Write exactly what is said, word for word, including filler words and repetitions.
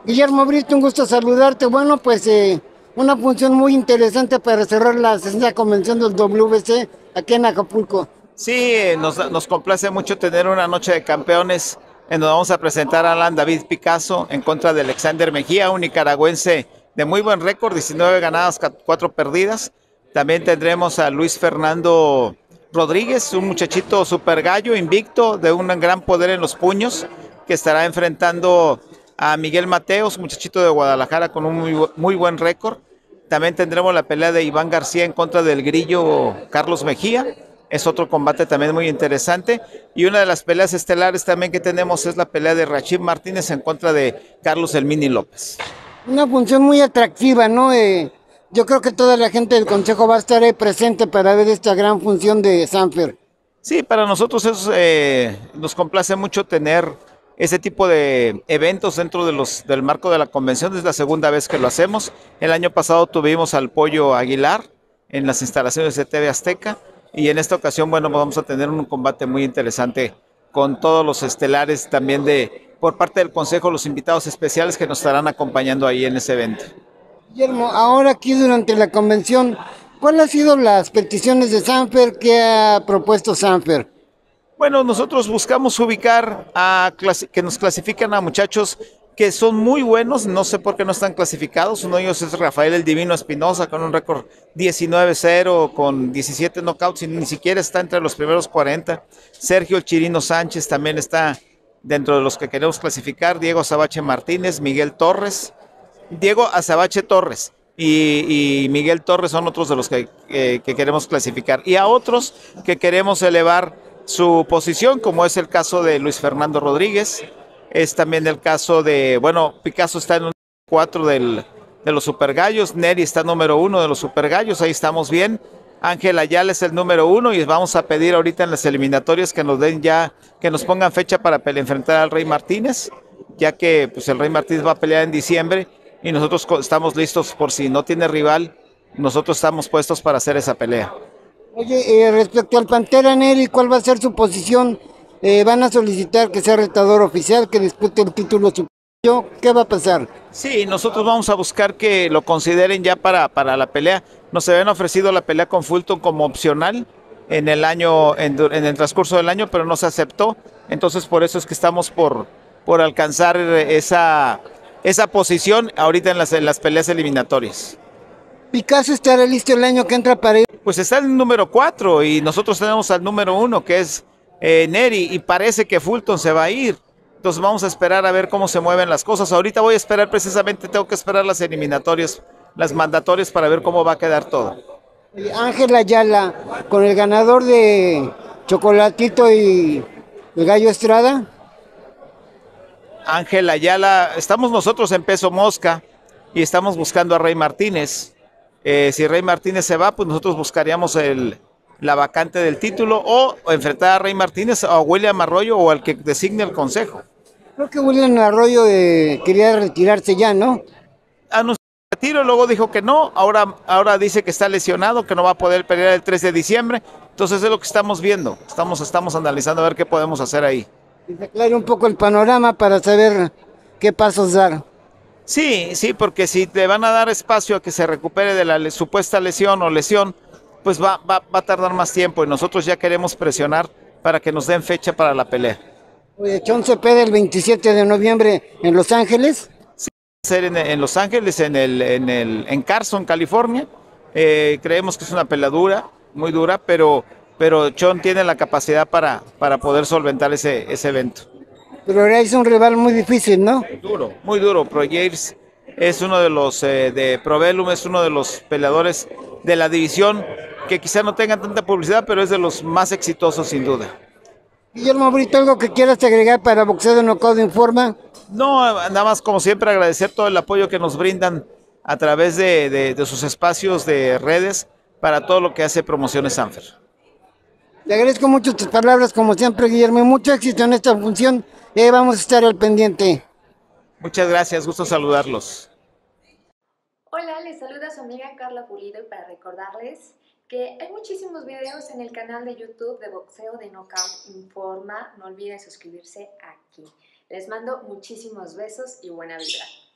Guillermo Brito, un gusto saludarte. Bueno, pues eh, una función muy interesante para cerrar la sesenta convención del W B C aquí en Acapulco. Sí, nos, nos complace mucho tener una noche de campeones en donde vamos a presentar a Alan David Picasso en contra de Alexander Mejía, un nicaragüense de muy buen récord, diecinueve ganadas, cuatro perdidas. También tendremos a Luis Fernando Rodríguez, un muchachito super gallo, invicto, de un gran poder en los puños, que estará enfrentando a Miguel Mateos, un muchachito de Guadalajara con un muy, muy buen récord. También tendremos la pelea de Iván García en contra del grillo Carlos Mejía. Es otro combate también muy interesante. Y una de las peleas estelares también que tenemos es la pelea de Rachid Martínez en contra de Carlos El Mini López. Una función muy atractiva, ¿no? Eh, yo creo que toda la gente del Consejo va a estar ahí presente para ver esta gran función de Sanfer. Sí, para nosotros es, eh, nos complace mucho tener ese tipo de eventos dentro de los, del marco de la convención. Es la segunda vez que lo hacemos. El año pasado tuvimos al Pollo Aguilar en las instalaciones de T V Azteca y en esta ocasión, bueno, vamos a tener un combate muy interesante con todos los estelares también de por parte del Consejo, los invitados especiales que nos estarán acompañando ahí en ese evento. Guillermo, ahora aquí durante la convención, ¿cuáles han sido las peticiones de Sanfer que ha propuesto Sanfer? Bueno, nosotros buscamos ubicar a que nos clasifican a muchachos que son muy buenos, no sé por qué no están clasificados. Uno de ellos es Rafael el Divino Espinosa con un récord diecinueve cero con diecisiete knockouts y ni siquiera está entre los primeros cuarenta. Sergio el Chirino Sánchez también está dentro de los que queremos clasificar. Diego Azabache Martínez, Miguel Torres, Diego Azabache Torres y, y Miguel Torres son otros de los que, eh, que queremos clasificar. Y a otros que queremos elevar su posición, como es el caso de Luis Fernando Rodríguez, es también el caso de, bueno, Picasso está en un cuatro del, de los Super Gallos, Neri está número uno de los Super Gallos, ahí estamos bien. Ángel Ayala es el número uno y vamos a pedir ahorita en las eliminatorias que nos den ya, que nos pongan fecha para enfrentar al Rey Martínez, ya que pues el Rey Martínez va a pelear en diciembre y nosotros estamos listos por si no tiene rival, nosotros estamos puestos para hacer esa pelea. Oye, eh, respecto al Pantera Neri, ¿cuál va a ser su posición? Eh, ¿Van a solicitar que sea retador oficial, que dispute el título superior? ¿Qué va a pasar? Sí, nosotros vamos a buscar que lo consideren ya para, para la pelea. Nos habían ofrecido la pelea con Fulton como opcional en el año, en, en el transcurso del año, pero no se aceptó. Entonces por eso es que estamos por, por alcanzar esa, esa posición ahorita en las, en las peleas eliminatorias. Picasso estará listo el año que entra para ir. Pues está el número cuatro y nosotros tenemos al número uno que es eh, Neri y parece que Fulton se va a ir. Entonces vamos a esperar a ver cómo se mueven las cosas. Ahorita voy a esperar precisamente, tengo que esperar las eliminatorias, las mandatorias para ver cómo va a quedar todo. Ángel Ayala, con el ganador de Chocolatito y el Gallo Estrada. Ángel Ayala, estamos nosotros en peso mosca y estamos buscando a Rey Martínez. Eh, si Rey Martínez se va, pues nosotros buscaríamos el, la vacante del título o, o enfrentar a Rey Martínez o a William Arroyo o al que designe el consejo. Creo que William Arroyo eh, quería retirarse ya, ¿no? Anunció el retiro, luego dijo que no, ahora, ahora dice que está lesionado, que no va a poder pelear el tres de diciembre. Entonces es lo que estamos viendo, estamos, estamos analizando a ver qué podemos hacer ahí. Y se aclare un poco el panorama para saber qué pasos dar. Sí, sí, porque si te van a dar espacio a que se recupere de la le supuesta lesión o lesión, pues va, va, va a tardar más tiempo y nosotros ya queremos presionar para que nos den fecha para la pelea. Oye, Chon Cepeda el veintisiete de noviembre en Los Ángeles. Sí, va a ser en, en Los Ángeles, en, el, en, el, en Carson, California. Eh, creemos que es una pelea dura, muy dura, pero, pero Chon tiene la capacidad para, para poder solventar ese, ese evento. Pero ahora es un rival muy difícil, ¿no? Duro, muy duro. Pro James es uno de los eh, de Probellum, es uno de los peleadores de la división que quizá no tengan tanta publicidad, pero es de los más exitosos sin duda. Guillermo Brito, ¿algo que quieras agregar para Boxeo de Knockout Informa? No, nada más como siempre agradecer todo el apoyo que nos brindan a través de, de, de sus espacios de redes para todo lo que hace Promociones Sanfer. Le agradezco mucho tus palabras, como siempre, Guillermo, y mucho éxito en esta función. Eh, vamos a estar al pendiente. Muchas gracias, gusto saludarlos. Hola, les saluda su amiga Carla Pulido y para recordarles que hay muchísimos videos en el canal de YouTube de Boxeo de Knockout Informa. No olviden suscribirse aquí. Les mando muchísimos besos y buena vibra.